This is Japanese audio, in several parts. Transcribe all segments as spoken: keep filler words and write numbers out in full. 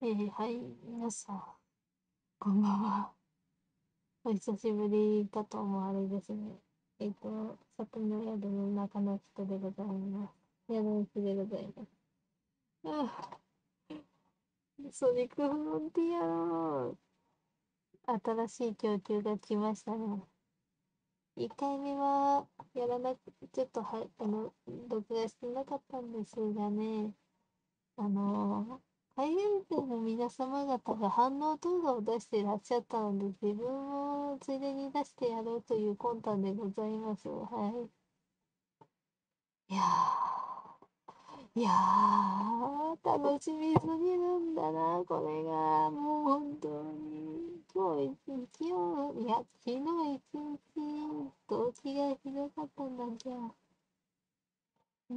えー、はい、皆さん、こんばんは。お久しぶりかと思われですね。えっ、と、里の宿の中の人でございます。宿の人でございます。ああ、ソニックフロンティアの新しい供給が来ましたね。いっかいめは、やらなく、ちょっとは、あの、録画してなかったんですがね、あの、海外勢の皆様方が反応動画を出していらっしゃったので、自分もついでに出してやろうという魂胆でございます。はい。いやー、いやー、楽しみすぎるんだな、これが。もう本当に。今日一日を、いや、昨日一日、動機がひどかったんだじゃあ。うん。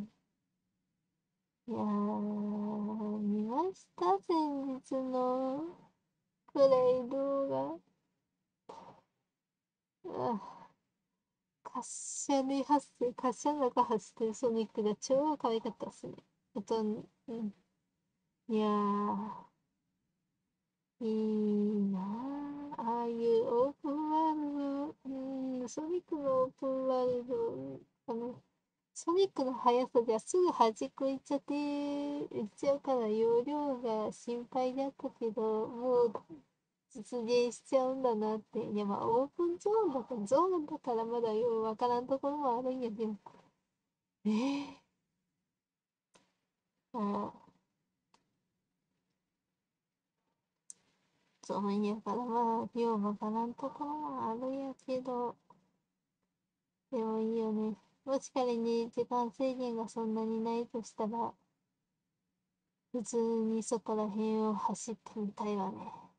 いやー、見ました先日のプレイ動画。あ、滑車に発生、滑車の中走ってるソニックが超可愛かったっすね。あと、うん。いやー、いいなあ。ああいうオープンワールド、うん、ソニックのオープンワールド、あの、ソニックの速さじゃすぐ端っこ行っちゃって、行っちゃうから容量が心配だったけど、もう実現しちゃうんだなって。いや、まあ、オープンゾーンだから、ゾーンだからまだようわからんところもあるんやけど。えー、ああ、ゾーンやからまあ、ようわからんところもあるんやけど、でもいいよね。もし仮に時間制限がそんなにないとしたら、普通にそこら辺を走ってみたいわね。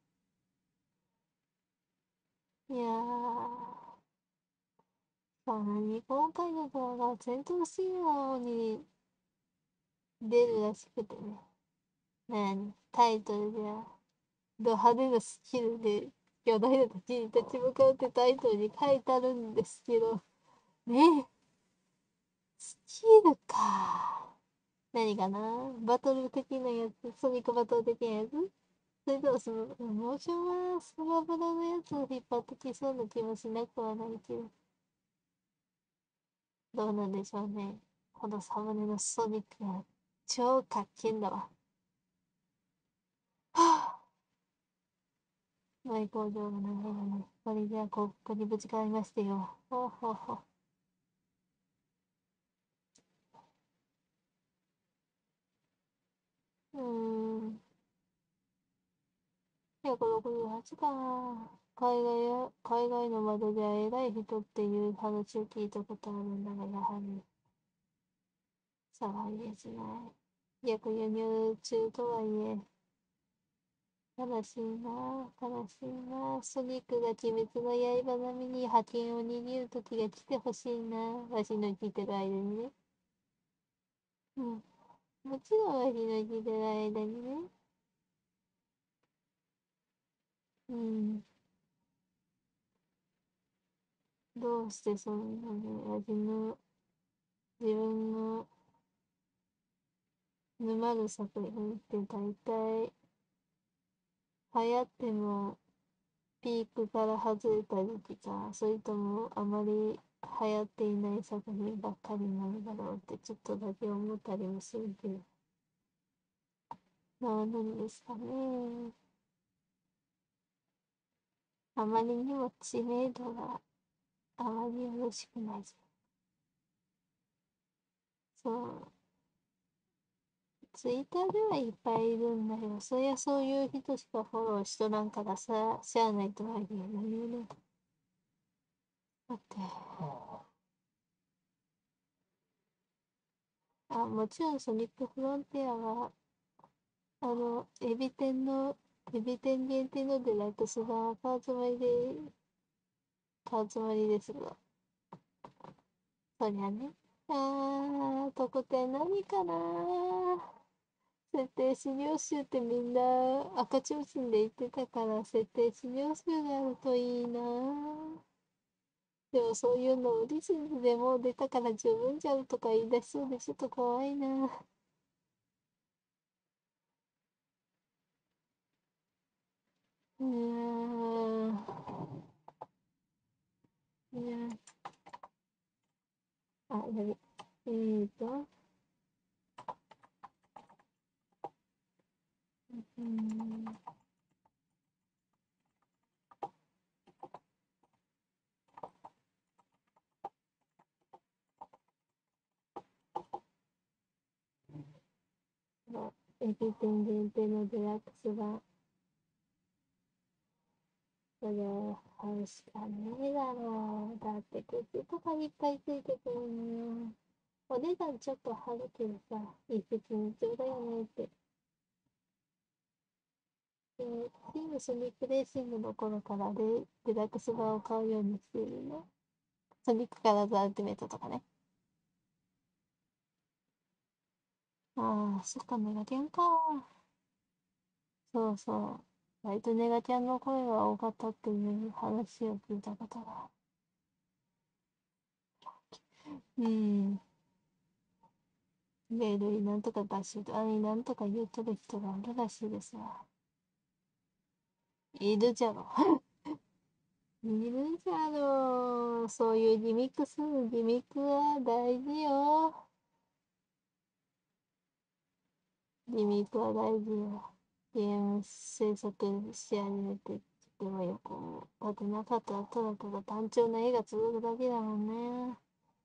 いやー、さらに今回の動画は戦闘シーンに出るらしくてね。なに、タイトルでは、ド派手なスキルで巨大な敵に立ち向かうってタイトルに書いてあるんですけど、ねえ、スキルか。何かな、バトル的なやつ、ソニックバトル的なやつ、それともその、モーションはスマブラのやつを引っ張ってきそうな気もしなくはないけど、どうなんでしょうね。このサムネのソニックが超かっけんだわ。はぁ、マイ工場が長いのね。これじゃあ、ここにぶちかりましてよ。ほうほうほう。うーん。ひゃくろくじゅうはちか。海外や、海外の窓では偉い人っていう話を聞いたことあるんだが、やはり、騒いですね。逆輸入中とはいえ、悲しいな、悲しいな。ソニックが鬼滅の刃並みに覇権を握る時が来てほしいな。わしの生きてる間にね。うん。もちろんわしの生きてる間にね。うん。どうしてそんなにわしの自分の沼る作品って大体流行ってもピークから外れた時期か、それともあまり流行っていない作品ばっかりなんだろうってちょっとだけ思ったりもするけど、どうなんですかね。あまりにも知名度があまりよろしくないじゃん。そう。ツイッターではいっぱいいるんだよ。そりゃそういう人しかフォローしとらんからさ、しゃあないとは言えないよね。だって、あ、もちろんソニックフロンティアは、あの、エビ天の、エビ天限定のデラックスが買うつもりで、買うつもりですが、そりゃね。あー、特典何かな。設定資料集ってみんな赤ちょうちんで言ってたから、設定資料集があるといいな。でもそういうのオリジナルでもう出たから十分じゃんとか言い出しそうでちょっと怖いな。 うーん。いや、あ、なに。えーと、うーん。エビ天限定のデラックス版。それ、買うしかねえだろう。だってグッズとかいっぱいついてくるのよ。お値段ちょっと張るけどさ、一石二鳥だよねって。で、チームソニックレーシングの頃からでデラックス版を買うようにしているの。ソニックカラーズアルティメットとかね。ああ、そっか、ネガテンか。そうそう。割とネガテンの声が多かったっていう話を聞いたことが。うん。メールになんとかバッシュと、あになんとか言うとる人がおるらしいですわ。いるじゃろ。いるじゃろ。そういうギミックするギミックは大事よ。ギミックは大事よ。ゲーム制作し始めて、でもよく立てなかったらただただ単調な絵が続くだけだもんね。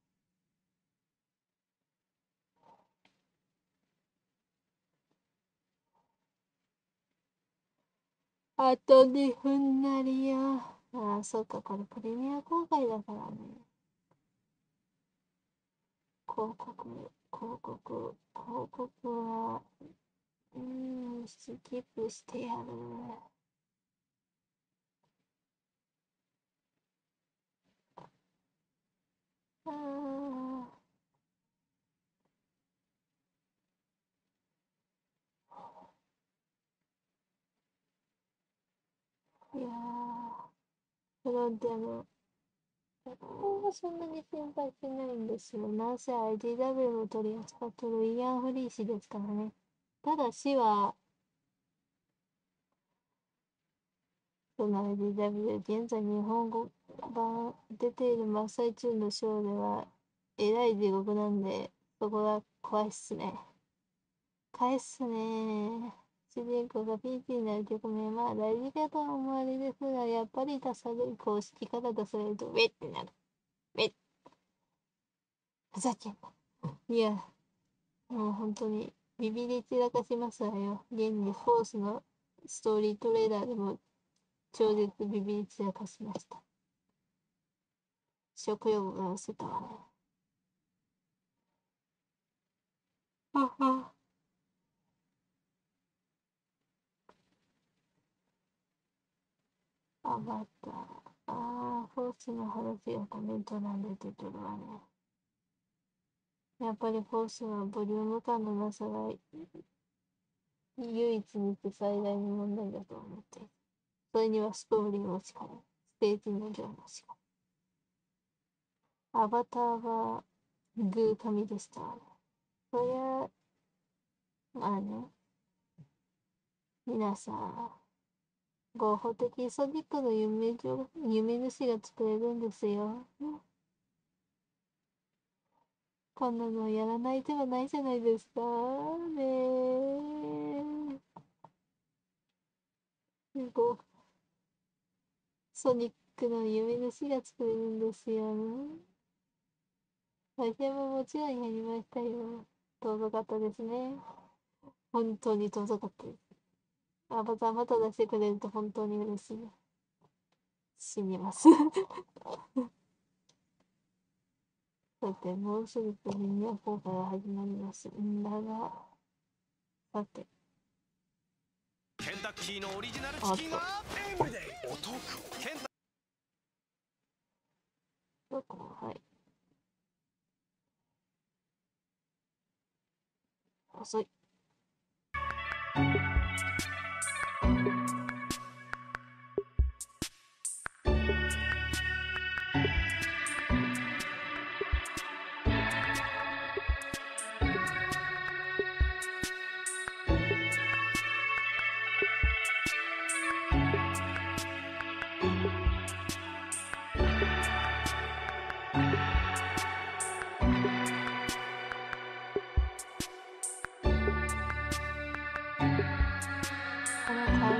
あとにふんなりよ。ああ、そっか、これプレミア公開だからね。広告、広告、広告は、うーん、スキップしてやる。ああ、いやー、フロンティアの、ここはそんなに心配してないんですよ。なんせ アイディーダブリュー も取り扱ってるイアン・フリー氏ですからね。ただしは、その アイディーダブリュー、現在日本語版出ている真っ最中のショーでは、えらい地獄なんで、そこが怖いっすね。怖いっすね。主人公がピンチになる局面、まあ大事かとは思われですが、やっぱり出される公式から出されると、ウェッってなる。ウェッ、ふざけんな。いや、もう本当に、ビビり散らかしますわよ。現にフォースのストーリートレーラーでも超絶ビビり散らかしました。食欲が失せたわね。はは。あ、また。ああ、フォースの話がコメント欄で出てるわね。やっぱりフォースはボリューム感のなさが唯一にして最大の問題だと思っている。それにはストーリーもしかり、ステージの量もしかり。アバターはグー神でしたわね。そりゃ、まあね、皆さん、合法的ソニックの夢上夢主が作れるんですよ。こんなのやらない手はないじゃないですか。ねえ。こう、ソニックの夢主が作れるんですよ。私ももちろんやりましたよ。尊かったですね。本当に尊かったです。あ、またまた出してくれると本当に嬉しい。死にます。だってもうすぐプレミア公開が始まります。んだが、さて。ケンタッキーのオリジナルチキンはお得。ケンタどこはい。遅い。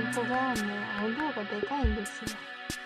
当だね。音量がでかいんですよ。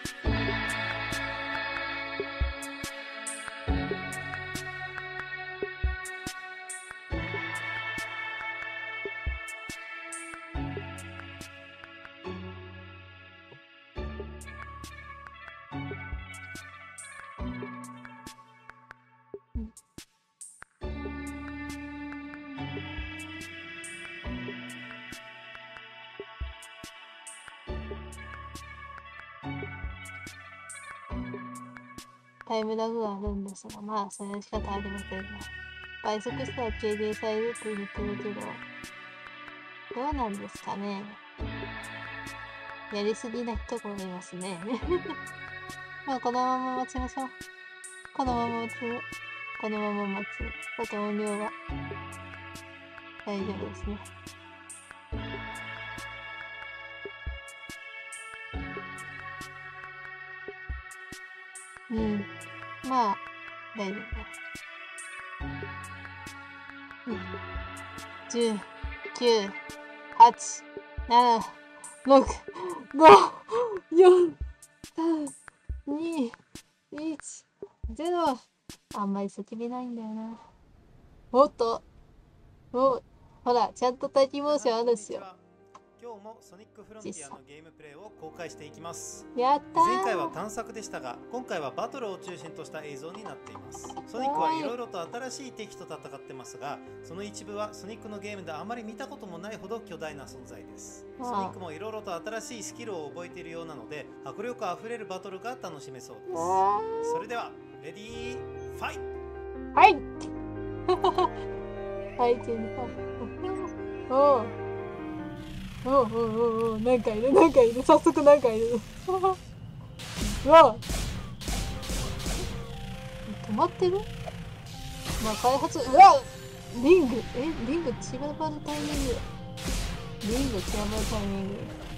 タイムラグがあるんですが、まあ、それは仕方ありませんが。倍速したら軽減されるって言ってるけど、どうなんですかね。やりすぎな人もいますね。まあ、このまま待ちましょう。このまま待つ。このまま待つ。あと音量は大丈夫ですね。うん。まあ、大丈夫だ。うん。じゅう、きゅう、はち、なな、ろく、ご、よん、さん、に、いち、ゼロ。あんまり叫べないんだよな。おっと。お、ほら、ちゃんと待機モーションあるっすよ。 今日もソニックフロンティアのゲームプレイを公開していきます。 やったー。 前回は探索でしたが、今回はバトルを中心とした映像になっています。ソニックはいろいろと新しい敵と戦ってますが、その一部はソニックのゲームであまり見たこともないほど巨大な存在です。ソニックもいろいろと新しいスキルを覚えているようなので、迫力あふれるバトルが楽しめそうです。それではレディーファイト。 はいはい、チェンジ。おおおおおお、なんかいる、なんかいる、早速なんかいる。うわ、止まってる。まあ開発、うわ、リング、え、リング散らばるタイミング。リング散らばるタイミング。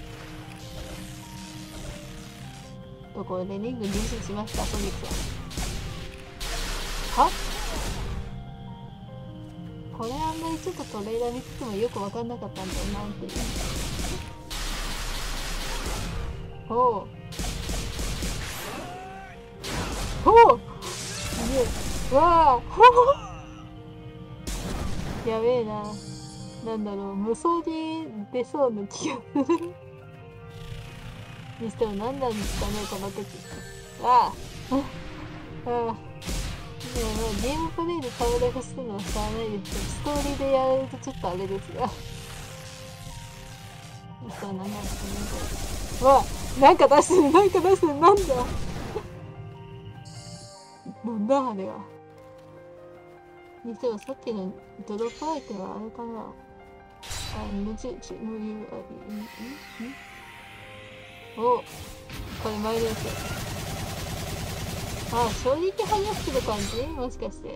ところでリング入手しました、ソニックは。は、これあんまりちょっとトレーラー見つつもよく分かんなかったんだよなっていう。おうおう、わあやべえな。なんだろう、無双に出そうな気がする。にしても何なんですかね、この時。ああああ、でもゲームプレイで倒れ欲するのはしゃあないですけど、ストーリーでやられるとちょっとあれですが。そうなんですかね。わあ、なんか出してる、なんか出してる、なんだなんだあれは。にしてもさっきのドロップアイテムはあれかな。あ、無印、無理、あ、んんんお、これ前ですよ。あ、衝撃跳ねってる感じ、もしかして。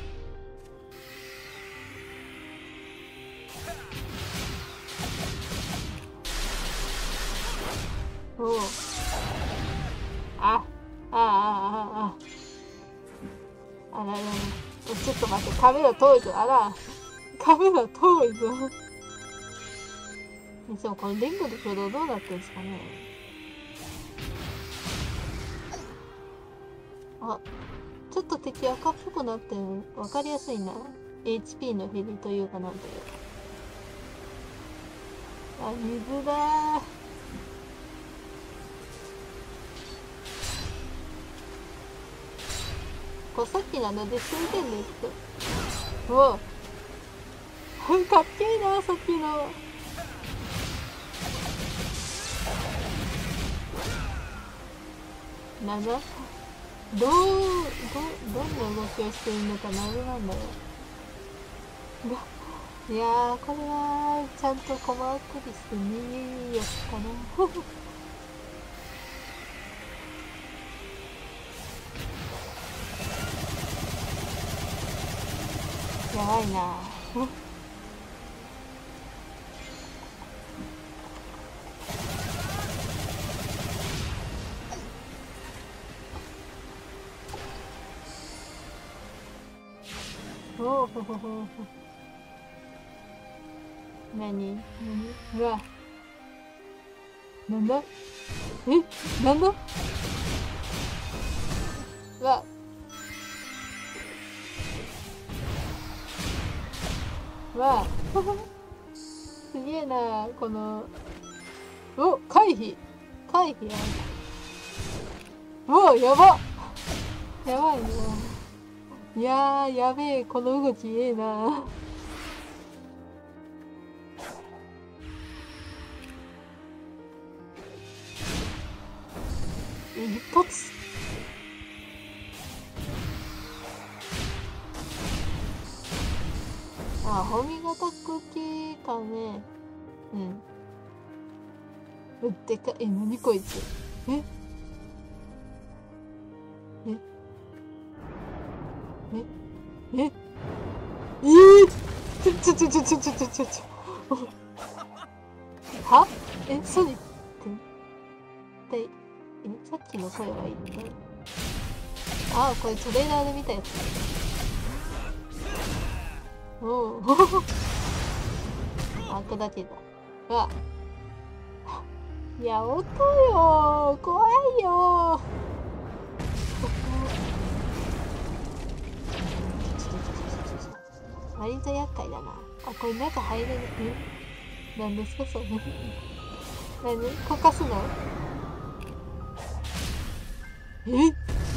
おう、あ、ああ、ああ、ああ、あららら、ちょっと待って、カメラ遠いぞ、あら、カメラ遠いぞ。でもこのリングの挙動どうなってるんですかね。あ、ちょっと敵赤っぽくなってる。わかりやすいな。エイチピー の減りというかなんというか。あ、水だー。こうさっきのあので数点ですと。うわ。かっけえな、さっきの。なんだどう、ど、どんな動きをしているのか謎なんだろう。いやー、これは、ちゃんと細かくしてみよっかな。やばいな。おおほほほほ。何何うわ。 なんだえなんだわわすげえなこのお回避回避やうわやばやばいねいやーやべえこの動きええな一発あ、ホーミングアタック系かね。うん。うってか、え、なにこいつ。ええええええー、ちょちょちょちょちょちょちょちょ。はえ、ソニックって、え、さっきの声は一体。あ、これトレーラーで見たやつ。おお。あ、こだけだ。うわ。いや、音よ怖いよ割と厄介だな。あ、これ中入れる。えなんですかそれ。何こかすのえ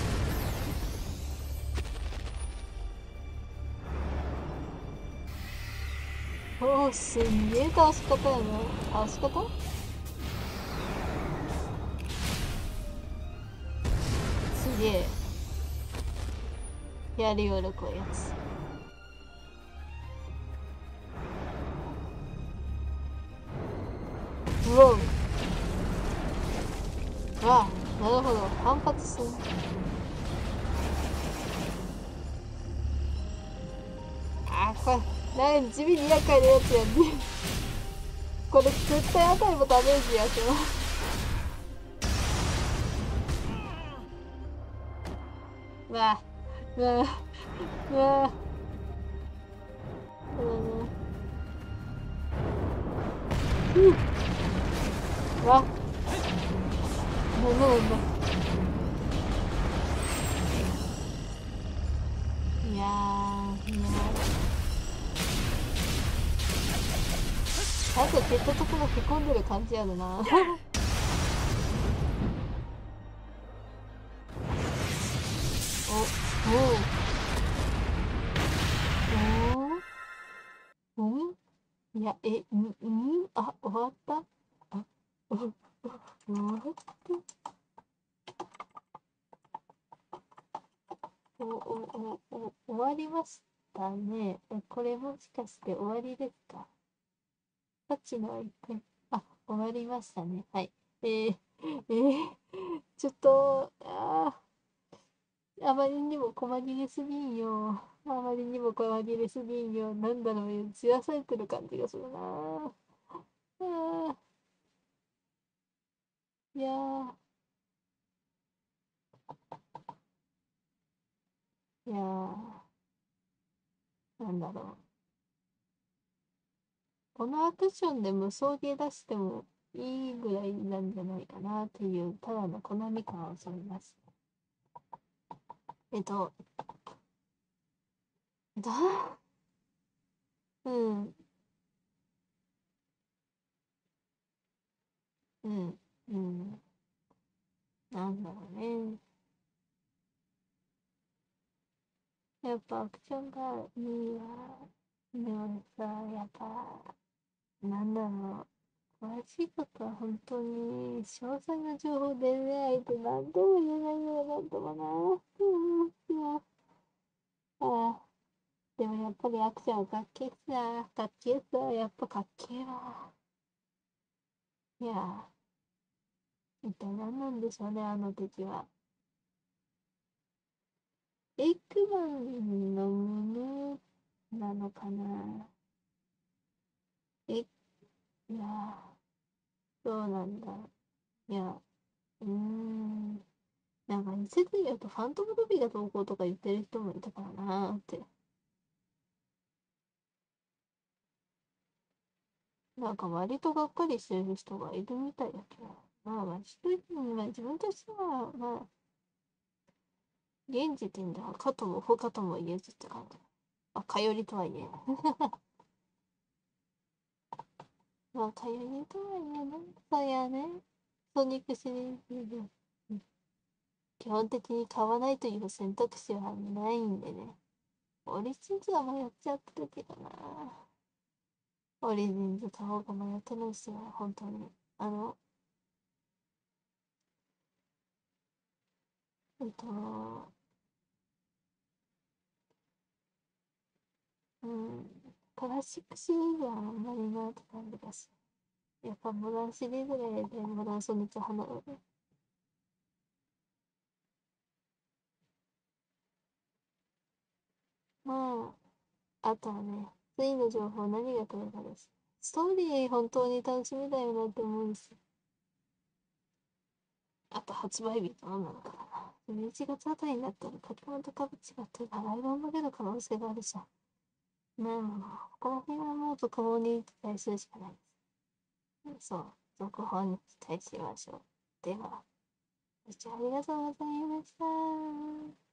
おー、すんげえ倒し方やな。倒し方すげえ。やりよるこういうやつ。うわあ、なるほど。反発する。あー、これ、なんか地味に厄介なやつやんね。これ絶対あたりもダメージやしょ。うわうわうわうんうわなんだなんだいやーいやーあと蹴ったところへこんでる感じやるなおおおおんいやえんんあ終わったあお終わったおおおお終わりましたねえこれもしかして終わりですかさっきのは一回あ終わりましたねはいえー、えー、ちょっとああまりにも細切れすぎんよ。あまりにも細切れすぎんよ。なんだろう、散らされてる感じがするな。あいやー、いやー、なんだろう。このアクションで無双ゲー出してもいいぐらいなんじゃないかなっていう、ただの好み感を覚えます。えっと、えっと、うん、うん、うん、なんだろうね。やっぱアクションがいいわ。でもさ、やっぱ、なんだろう。詳しいことは本当に詳細な情報でないと何とも言えないようなんともな。うん、いや、ああ、でもやっぱりアクションかっけえさ、かっけえさ、やっぱかっけえわ。いや、一体何なんでしょうね、あの時は。エッグマンの胸なのかな。え、いや、そうなんだ。いや、うーん。なんか一説によるとファントムロビーが投稿とか言ってる人もいたからなーって。 なんか割とがっかりしてる人がいるみたいだけど、まあまあ、一人には自分としては、まあ、現時点ではかとも不可とも言えずって感じ。あ、かよりとは言えない。まあ、かよりとは言えない。そうやね。ソニックシリーズで、基本的に買わないという選択肢はないんでね。オリジンズは迷っちゃってるけどな。オリジンズ買おうか迷ってるんですよ。本当に。あの、えっと、うん、クラシックシリーズはあんまりなって感じがする。やっぱモダンシリーズがやりたい。モダンソニック派なので。まあ、あとはね、次の情報何が来るかです。ストーリー本当に楽しみだよなって思うんですよ。あと発売日どうなのかな。じゅういちがつあたりになったらポケモンとかぶ違って長い版も出る可能性があるじゃん。まあ、ここら辺はもう続報に期待するしかないです。そう、続報に期待しましょう。では、ご視聴ありがとうございました。